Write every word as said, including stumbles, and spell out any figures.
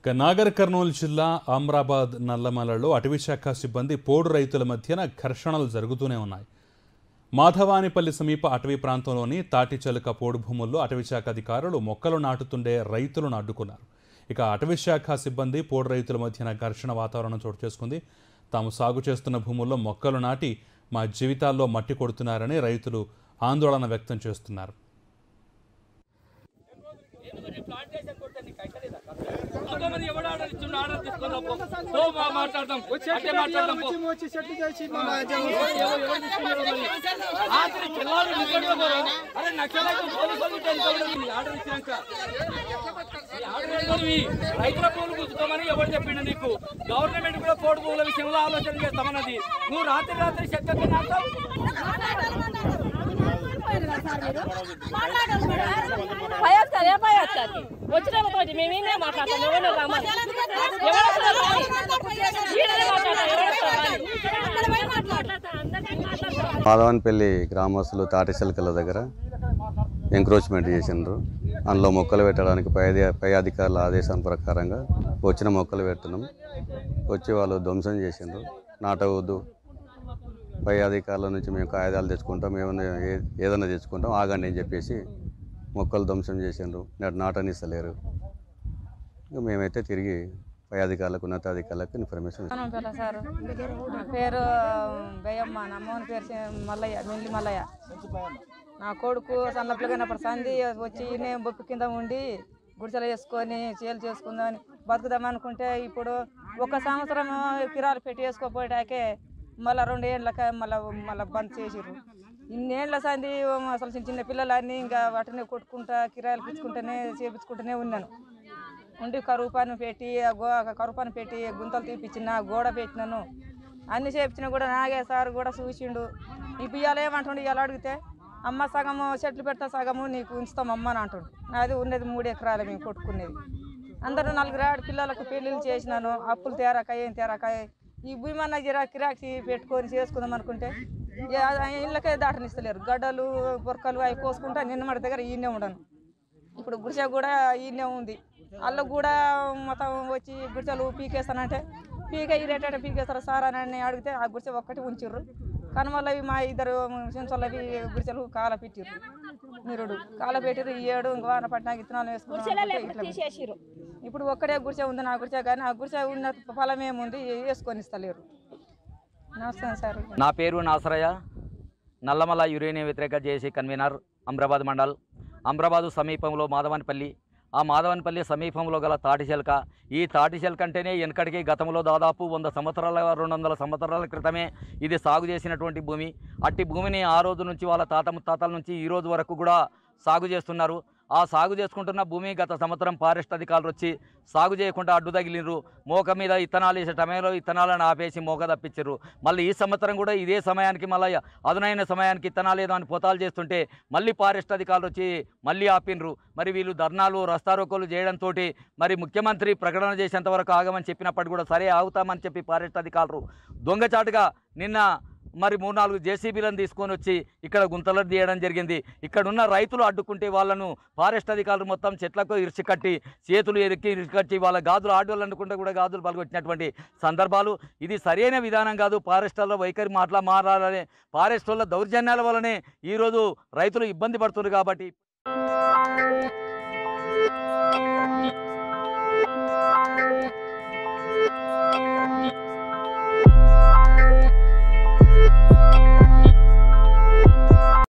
నాగర్ కర్నూలు జిల్లా అమ్రాబాద్ నల్లమలలో అటవీశాఖ సిబ్బంది పోడు రైతుల మధ్యన ఘర్షణలు జరుగుతూనే ఉన్నాయి. మాధవానిపల్లి సమీప అటవీ ప్రాంతంలోని తాటిచలుక పోడు భూముల్లో అటవీశాఖ అధికారులు మొక్కలు నాటుతుండే రైతులను అడ్డుకున్నారు. ఇక అటవీశాఖ సిబ్బంది పోడు రైతుల మధ్యన ఘర్షణ వాతావరణం చోటు చేసుకుంది. తాము సాగు చేస్తున్న భూముల్లో మొక్కలు నాటి మా జీవితాల్లో మట్టి కొడుతున్నారని రైతులు ఆందోళన వ్యక్తం చేస్తున్నారు. రైతుల పూలు గుర్తుకోమని ఎవరు చెప్పిండు నీకు? గవర్నమెంట్ కూడా పోడు పూల విషయంలో ఆలోచన చేస్తామన్నది. నువ్వు రాత్రి రాత్రి చెక్కకి నాటావు. మాధవానిపల్లి గ్రామస్తులు తాటిశల్కల దగ్గర ఎంక్రోచ్మెంట్ చేసిండ్రు. అందులో మొక్కలు పెట్టడానికి పై పై అధికారుల ఆదేశం ప్రకారంగా వచ్చిన మొక్కలు పెడుతున్నాం. వచ్చి వాళ్ళు ధ్వంసం చేసిండ్రు. నాటవద్దు, పై అధికారుల నుంచి మేము కాగితాలు తెచ్చుకుంటాం, ఏమైనా ఏదైనా తెచ్చుకుంటాం, ఆగండి అని చెప్పేసి మొక్కలు ధ్వంసం చేసిండ్రు. నేటి నాటనిస్తలేరు. మేమైతే తిరిగి పై అధికారులకు ఉన్నతాధికారులకు ఇన్ఫర్మేషన్ ఇస్తాం. సార్ నా పేరు బయ్యమ్మ, నా అమ్మని పేరు మల్లయ్య, మిల్లి మల్లయ్య. నా కొడుకు సన్నపిల్లగైనప్పుడు సంధి వచ్చి నేను బొప్పు కింద ఉండి గుడిసెలు వేసుకొని చేలు చేసుకుందామని బతుకుదాం అనుకుంటే ఇప్పుడు ఒక సంవత్సరం కిరాలు పెట్టి వేసుకోపోయాకే మళ్ళీ రెండు ఏళ్ళకి మళ్ళీ మళ్ళీ బంద్ చేసిర్రు. ఇన్నేళ్ళ సంది అసలు చిన్న చిన్న పిల్లలన్నీ ఇంకా వాటిని కొట్టుకుంటా కిరాయిలు పిచ్చుకుంటూనే చేపించుకుంటూనే ఉన్నాను. ఉండి కరువు పని పెట్టి గో కరువు పని పెట్టి గుంతలు తీపిచ్చిన, గోడ పెట్టినాను, అన్ని చేపించినా కూడా నాగే సార్ కూడా చూసిండు. ఇప్పుడు ఇవాళ ఏమంటుండు? ఇవాళ అడిగితే అమ్మ సగము చెట్లు పెడతా, సగము నీకు ఉంచుతాం అమ్మ అని అంటుండు. నాది ఉన్నది మూడు ఎకరాలు మేము కొట్టుకునేది. అందరూ నలుగురు ఆడ పిల్లలకు పెళ్ళిళ్ళు చేసినాను. అప్పులు తేరాక ఏం తేరాక ఈ భూమి అన్న గిరా కిరాకి పెట్టుకొని చేసుకుందాం అనుకుంటే ఇళ్ళకే దాటనిస్తలేరు. గడ్డలు బొరకలు అవి కోసుకుంటా నిన్న మన దగ్గర ఈయనే ఉండను. ఇప్పుడు గుడిసె కూడా ఈయనే ఉంది. వాళ్ళకు కూడా మొత్తం వచ్చి గుడిసెలు పీకేస్తానంటే పీకే ఇరేటట్టు పీకేస్తారు సార్ అని అడిగితే ఆ గుడిసె ఒక్కటి ఉంచిర్రు. కనుమలవి మా ఇద్దరు చెంచోళ్ళవి గుడిసెలు కాల పెట్టిర్రు. నిరుడు కాల పెట్టిర్రు. ఈ ఏడు ఇంక వాన పట్టినాక ఇత్తనాలు వేసుకున్నారు. ఇప్పుడు ఒక్కడే గుడిసె ఉంది నా గుడిసె, కానీ ఆ గుడిసె ఉన్న ఫలం ఏముంది వేసుకొని ఇస్తలేరు. నమస్తే సార్. నా పేరు నాసరయ్య, నల్లమల యురేనియం వ్యతిరేక జేఏసీ కన్వీనర్, అమ్రాబాద్ మండల్. అమ్రాబాదు సమీపంలో మాధవానిపల్లి, ఆ మాధవానిపల్లి సమీపంలో గల తాటిశల్క. ఈ తాటిశల్క అంటేనే వెనకడికి గతంలో దాదాపు వంద సంవత్సరాల రెండు వందల సంవత్సరాల క్రితమే ఇది సాగు చేసినటువంటి భూమి. అట్టి భూమిని ఆ రోజు నుంచి వాళ్ళ తాత ముత్తాతల నుంచి ఈ రోజు వరకు కూడా సాగు చేస్తున్నారు. ఆ సాగు చేసుకుంటున్న భూమి గత సంవత్సరం ఫారెస్ట్ అధికారులు వచ్చి సాగు చేయకుండా అడ్డు తగిలిరు. మోక మీద ఇత్తనాలు వేసే టైంలో ఇత్తనాలను ఆపేసి మోక తప్పించారు. మళ్ళీ ఈ సంవత్సరం కూడా ఇదే సమయానికి మళ్ళీ అదునైన సమయానికి ఇత్తనాలు ఏదో అని పోతాలు చేస్తుంటే మళ్ళీ ఫారెస్ట్ అధికారులు వచ్చి మళ్ళీ ఆపినరు. మరి వీళ్ళు ధర్నాలు రస్తారోకోలు చేయడంతో మరి ముఖ్యమంత్రి ప్రకటన చేసేంత వరకు ఆగమని చెప్పినప్పటికీ కూడా సరే ఆగుతామని చెప్పి ఫారెస్ట్ అధికారులు దొంగచాటుగా నిన్న మరి మూడు నాలుగు జేసీబీలను తీసుకొని వచ్చి ఇక్కడ గుంతలు తీయడం జరిగింది. ఇక్కడ ఉన్న రైతులు అడ్డుకుంటే వాళ్ళను ఫారెస్ట్ అధికారులు మొత్తం చెట్లకు ఇరిచి కట్టి చేతులు ఎరికి ఇరిచి కట్టి వాళ్ళ గాజులు ఆడవాళ్ళు అనుకుంటే కూడా గాజులు పలుగొట్టినటువంటి సందర్భాలు. ఇది సరైన విధానం కాదు. ఫారెస్టర్ల వైఖరి మాట్లా మారాలనే ఫారెస్ట్ వల్ల దౌర్జన్యాల వల్లనే ఈరోజు రైతులు ఇబ్బంది పడుతున్నారు. కాబట్టి